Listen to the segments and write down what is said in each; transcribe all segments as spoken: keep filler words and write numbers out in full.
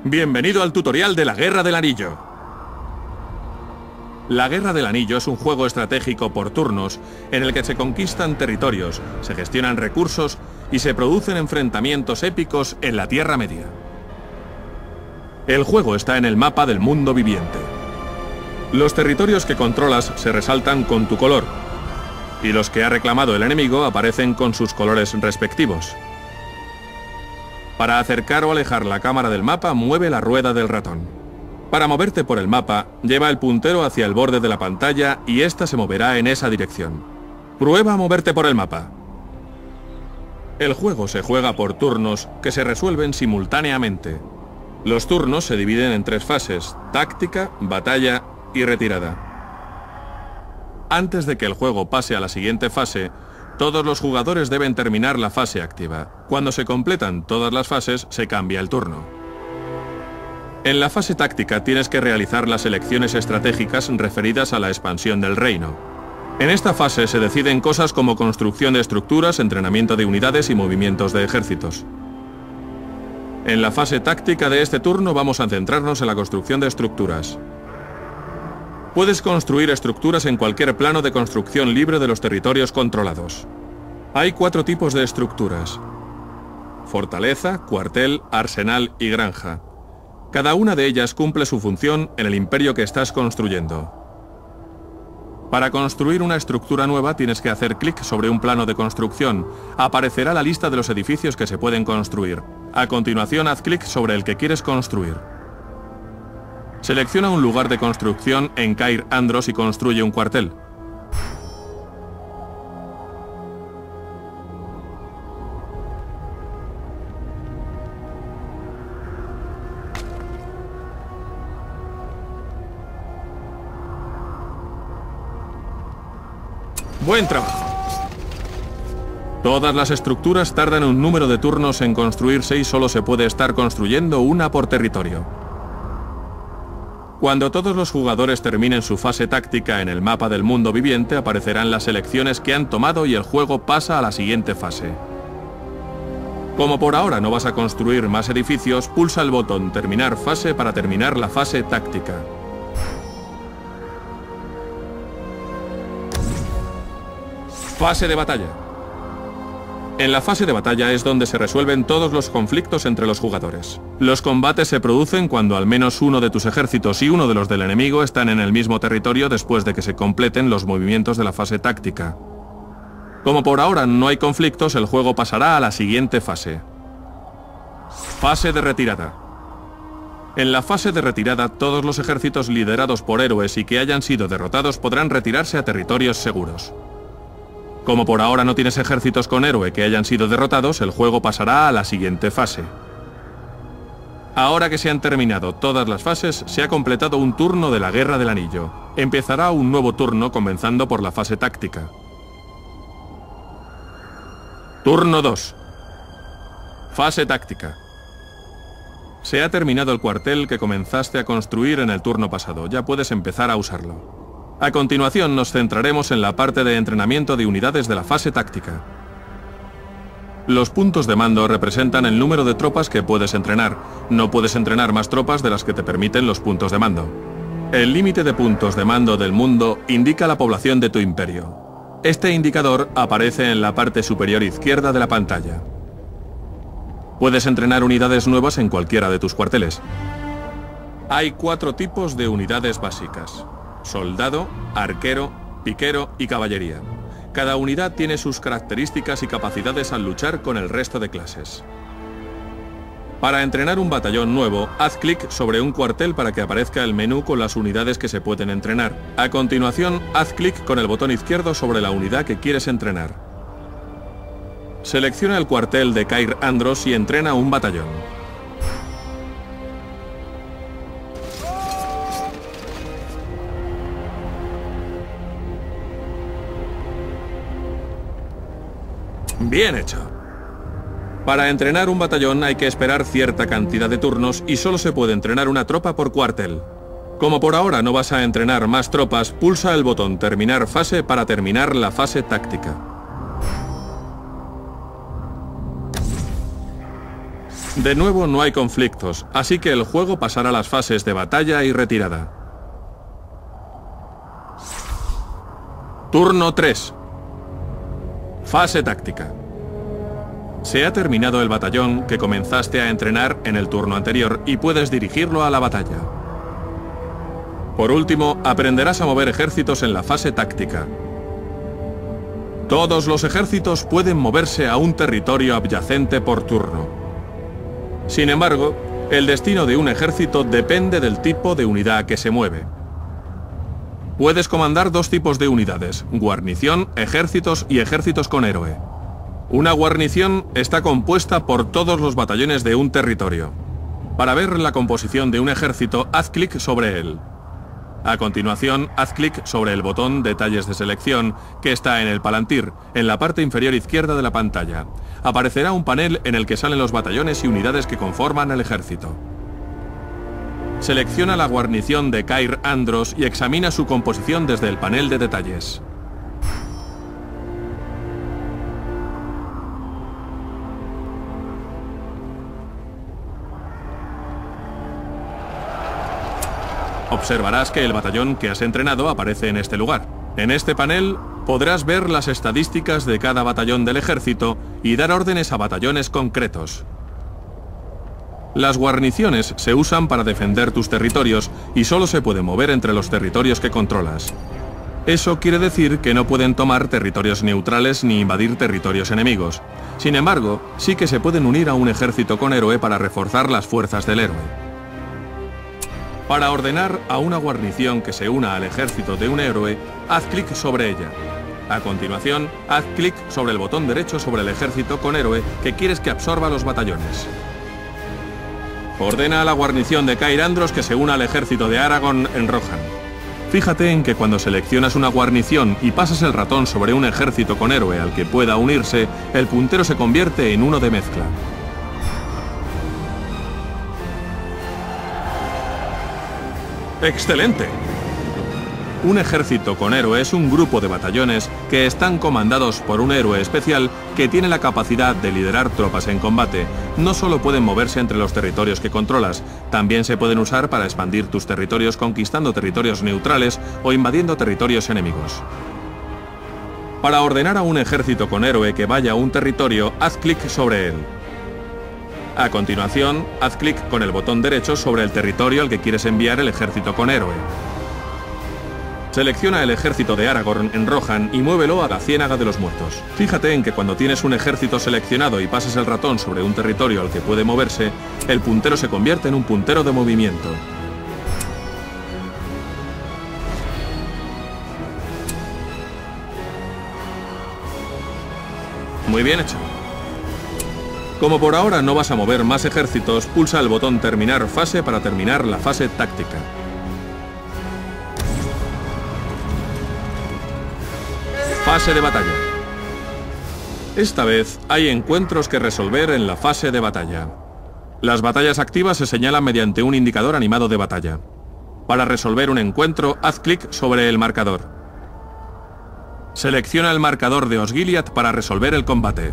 Bienvenido al tutorial de la Guerra del Anillo. La Guerra del Anillo es un juego estratégico por turnos en el que se conquistan territorios, se gestionan recursos y se producen enfrentamientos épicos en la Tierra Media. El juego está en el mapa del mundo viviente. Los territorios que controlas se resaltan con tu color, y los que ha reclamado el enemigo aparecen con sus colores respectivos. Para acercar o alejar la cámara del mapa, mueve la rueda del ratón. Para moverte por el mapa, lleva el puntero hacia el borde de la pantalla y ésta se moverá en esa dirección. Prueba a moverte por el mapa. El juego se juega por turnos que se resuelven simultáneamente. Los turnos se dividen en tres fases: táctica, batalla y retirada. Antes de que el juego pase a la siguiente fase, todos los jugadores deben terminar la fase activa. Cuando se completan todas las fases, se cambia el turno. En la fase táctica tienes que realizar las elecciones estratégicas referidas a la expansión del reino. En esta fase se deciden cosas como construcción de estructuras, entrenamiento de unidades y movimientos de ejércitos. En la fase táctica de este turno vamos a centrarnos en la construcción de estructuras. Puedes construir estructuras en cualquier plano de construcción libre de los territorios controlados. Hay cuatro tipos de estructuras: fortaleza, cuartel, arsenal y granja. Cada una de ellas cumple su función en el imperio que estás construyendo. Para construir una estructura nueva tienes que hacer clic sobre un plano de construcción. Aparecerá la lista de los edificios que se pueden construir. A continuación, haz clic sobre el que quieres construir. Selecciona un lugar de construcción en Cair Andros y construye un cuartel. ¡Buen trabajo! Todas las estructuras tardan un número de turnos en construirse y solo se puede estar construyendo una por territorio. Cuando todos los jugadores terminen su fase táctica en el mapa del mundo viviente, aparecerán las elecciones que han tomado y el juego pasa a la siguiente fase. Como por ahora no vas a construir más edificios, pulsa el botón Terminar fase para terminar la fase táctica. Fase de batalla. En la fase de batalla es donde se resuelven todos los conflictos entre los jugadores. Los combates se producen cuando al menos uno de tus ejércitos y uno de los del enemigo están en el mismo territorio después de que se completen los movimientos de la fase táctica. Como por ahora no hay conflictos, el juego pasará a la siguiente fase. Fase de retirada. En la fase de retirada, todos los ejércitos liderados por héroes y que hayan sido derrotados podrán retirarse a territorios seguros. Como por ahora no tienes ejércitos con héroe que hayan sido derrotados, el juego pasará a la siguiente fase. Ahora que se han terminado todas las fases, se ha completado un turno de la Guerra del Anillo. Empezará un nuevo turno comenzando por la fase táctica. Turno dos. Fase táctica. Se ha terminado el cuartel que comenzaste a construir en el turno pasado. Ya puedes empezar a usarlo. A continuación nos centraremos en la parte de entrenamiento de unidades de la fase táctica. Los puntos de mando representan el número de tropas que puedes entrenar. No puedes entrenar más tropas de las que te permiten los puntos de mando. El límite de puntos de mando del mundo indica la población de tu imperio. Este indicador aparece en la parte superior izquierda de la pantalla. Puedes entrenar unidades nuevas en cualquiera de tus cuarteles. Hay cuatro tipos de unidades básicas: soldado, arquero, piquero y caballería. Cada unidad tiene sus características y capacidades al luchar con el resto de clases. Para entrenar un batallón nuevo, haz clic sobre un cuartel para que aparezca el menú con las unidades que se pueden entrenar. A continuación, haz clic con el botón izquierdo sobre la unidad que quieres entrenar. Selecciona el cuartel de Cair Andros y entrena un batallón. Bien hecho. Para entrenar un batallón hay que esperar cierta cantidad de turnos y solo se puede entrenar una tropa por cuartel. Como por ahora no vas a entrenar más tropas, pulsa el botón Terminar fase para terminar la fase táctica. De nuevo no hay conflictos, así que el juego pasará a las fases de batalla y retirada. Turno tres. Fase táctica. Se ha terminado el batallón que comenzaste a entrenar en el turno anterior y puedes dirigirlo a la batalla. Por último, aprenderás a mover ejércitos en la fase táctica. Todos los ejércitos pueden moverse a un territorio adyacente por turno. Sin embargo, el destino de un ejército depende del tipo de unidad que se mueve. Puedes comandar dos tipos de unidades: guarnición, ejércitos y ejércitos con héroe. Una guarnición está compuesta por todos los batallones de un territorio. Para ver la composición de un ejército, haz clic sobre él. A continuación, haz clic sobre el botón Detalles de selección, que está en el Palantir, en la parte inferior izquierda de la pantalla. Aparecerá un panel en el que salen los batallones y unidades que conforman el ejército. Selecciona la guarnición de Cair Andros y examina su composición desde el panel de detalles. Observarás que el batallón que has entrenado aparece en este lugar. En este panel podrás ver las estadísticas de cada batallón del ejército y dar órdenes a batallones concretos. Las guarniciones se usan para defender tus territorios y solo se pueden mover entre los territorios que controlas. Eso quiere decir que no pueden tomar territorios neutrales ni invadir territorios enemigos. Sin embargo, sí que se pueden unir a un ejército con héroe para reforzar las fuerzas del héroe. Para ordenar a una guarnición que se una al ejército de un héroe, haz clic sobre ella. A continuación, haz clic sobre el botón derecho sobre el ejército con héroe que quieres que absorba los batallones. Ordena a la guarnición de Cair Andros que se una al ejército de Aragorn en Rohan. Fíjate en que cuando seleccionas una guarnición y pasas el ratón sobre un ejército con héroe al que pueda unirse, el puntero se convierte en uno de mezcla. ¡Excelente! Un ejército con héroe es un grupo de batallones que están comandados por un héroe especial que tiene la capacidad de liderar tropas en combate. No solo pueden moverse entre los territorios que controlas, también se pueden usar para expandir tus territorios conquistando territorios neutrales o invadiendo territorios enemigos. Para ordenar a un ejército con héroe que vaya a un territorio, haz clic sobre él. A continuación, haz clic con el botón derecho sobre el territorio al que quieres enviar el ejército con héroe. Selecciona el ejército de Aragorn en Rohan y muévelo a la Ciénaga de los Muertos. Fíjate en que cuando tienes un ejército seleccionado y pasas el ratón sobre un territorio al que puede moverse, el puntero se convierte en un puntero de movimiento. Muy bien hecho. Como por ahora no vas a mover más ejércitos, pulsa el botón Terminar fase para terminar la fase táctica. Fase de batalla. Esta vez hay encuentros que resolver en la fase de batalla. Las batallas activas se señalan mediante un indicador animado de batalla. Para resolver un encuentro, haz clic sobre el marcador. Selecciona el marcador de Osgiliath para resolver el combate.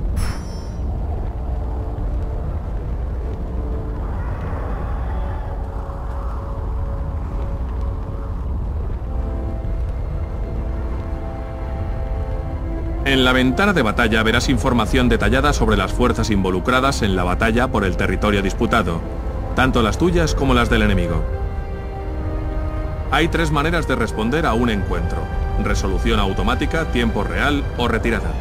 En la ventana de batalla verás información detallada sobre las fuerzas involucradas en la batalla por el territorio disputado, tanto las tuyas como las del enemigo. Hay tres maneras de responder a un encuentro: resolución automática, tiempo real o retirada.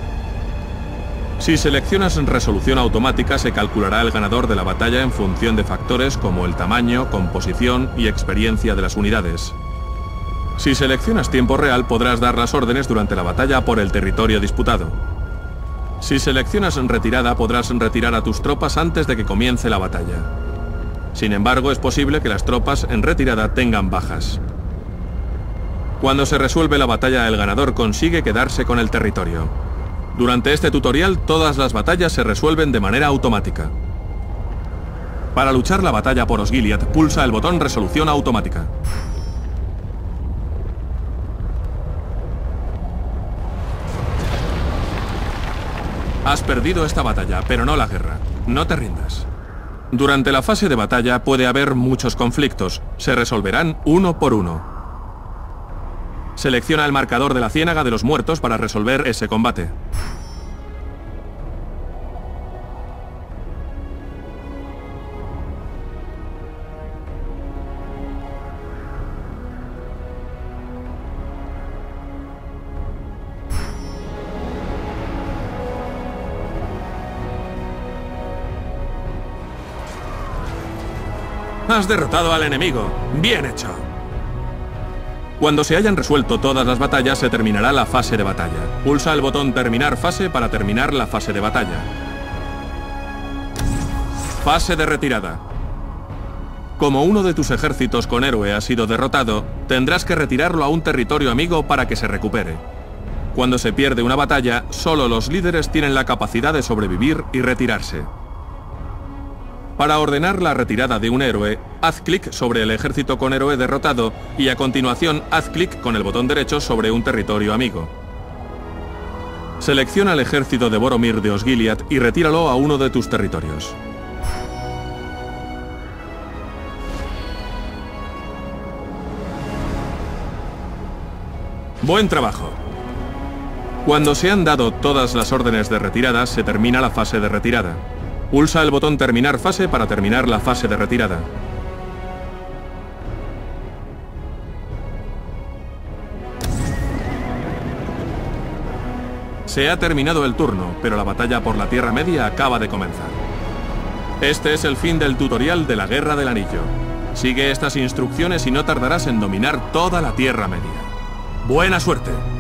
Si seleccionas resolución automática, se calculará el ganador de la batalla en función de factores como el tamaño, composición y experiencia de las unidades. Si seleccionas tiempo real, podrás dar las órdenes durante la batalla por el territorio disputado. Si seleccionas retirada, podrás retirar a tus tropas antes de que comience la batalla. Sin embargo, es posible que las tropas en retirada tengan bajas. Cuando se resuelve la batalla, el ganador consigue quedarse con el territorio. Durante este tutorial, todas las batallas se resuelven de manera automática. Para luchar la batalla por Osgiliath, pulsa el botón Resolución automática. Has perdido esta batalla, pero no la guerra. no te rindas. Durante la fase de batalla puede haber muchos conflictos. Se resolverán uno por uno. Selecciona el marcador de la ciénaga de los muertos para resolver ese combate. Has derrotado al enemigo. ¡Bien hecho! Cuando se hayan resuelto todas las batallas, se terminará la fase de batalla. Pulsa el botón Terminar fase para terminar la fase de batalla. Fase de retirada. Como uno de tus ejércitos con héroe ha sido derrotado, tendrás que retirarlo a un territorio amigo para que se recupere. Cuando se pierde una batalla, solo los líderes tienen la capacidad de sobrevivir y retirarse. Para ordenar la retirada de un héroe, haz clic sobre el ejército con héroe derrotado y a continuación haz clic con el botón derecho sobre un territorio amigo. Selecciona el ejército de Boromir de Osgiliath y retíralo a uno de tus territorios. Buen trabajo. Cuando se han dado todas las órdenes de retirada, se termina la fase de retirada. Pulsa el botón Terminar fase para terminar la fase de retirada. Se ha terminado el turno, pero la batalla por la Tierra Media acaba de comenzar. Este es el fin del tutorial de la Guerra del Anillo. Sigue estas instrucciones y no tardarás en dominar toda la Tierra Media. ¡Buena suerte!